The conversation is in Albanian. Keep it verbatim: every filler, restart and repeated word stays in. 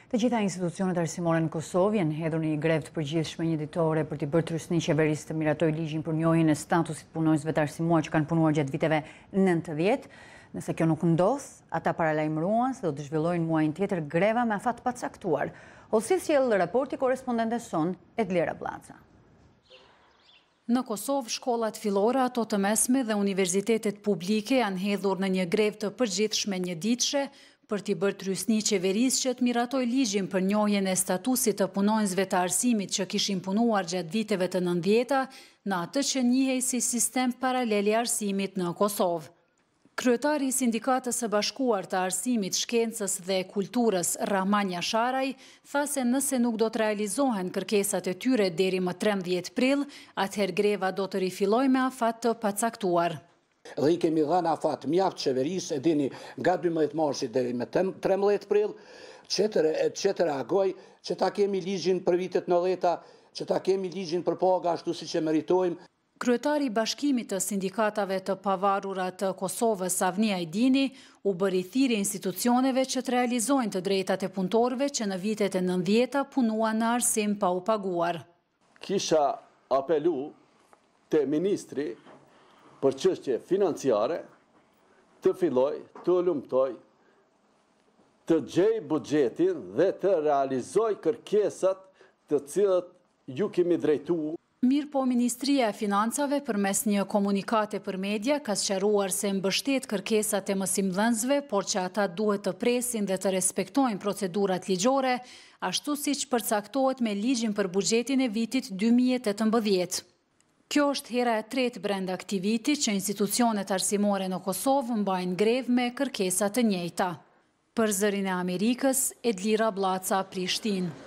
Të gjitha institucionet arsimore në Kosovë janë hedhur në një grevë të përgjithshme një ditore për t'i bërë trysni qeverisë të miratoj ligjin për njohjen e statusit punonjësve të arsimuar që kanë punuar gjatë viteve nëntëdhjetë. Nëse kjo nuk ndodh, ata paralajmëruan se do të zhvillojnë muajin tjetër greva me afat pacaktuar. Ose sjell raporti korrespondentes son Edlera Blaca. Në Kosovë, shkollat fillore, ato të mesme dhe universitetet publike janë hedhur në një grevë të përgjithshme njëditëshe për t'i bërë trysni qeverisë që të miratoj ligjin për njohjen e statusit të punonjësve të arsimit që kishin punuar gjatë viteve të nëntëdhjeta në atë që njihej si sistem paralel i arsimit në Kosovë. Kryetari i Sindikatës së Bashkuar të Arsimit, Shkencës dhe Kulturës, Rahman Jasharaj, tha se nëse nuk do të realizohen kërkesat e tyre deri më trembëdhjetë prill, atëherë greva do të rifillojë me afat të pacaktuar. Dhe i kemi dhënë afat mjaft qeverisë, e dini nga dymbëdhjetë marsi deri më trembëdhjetë prill, që të reagoj, që ta kemi ligjin për vitet nëntëdhjeta, që ta kemi ligjin për paga ashtu siç e meritojmë. Kryetari i Bashkimit të Sindikatave të Pavarura të Kosovës, Avni Ajdini, u bëri thirrje institucioneve që të realizojnë të drejtat e punëtorëve që në vitet e nëntëdhjeta punuan në arsim pa u paguar. Kisha apelu te ministri për çështje financiare të filloj, të lumtoj, të gjej buxhetin dhe të realizoj kërkesat të cilat ju kemi drejtuar. Mirë po, Ministria e Financave përmes një komunikate për media ka sqaruar se mbështet kërkesat e mësimdhënësve, por që ata duhet të presin dhe të respektojnë procedurat ligjore, ashtu siç përcaktohet me ligjin për buxhetin e vitit dy mijë e tetëmbëdhjetë. Kjo është hera e tretë brenda këtij viti që institucionet arsimore në Kosovë mbajnë grevë me kërkesa të njëjta. Për Zërin e Amerikës, Edlera Blaca, Prishtinë.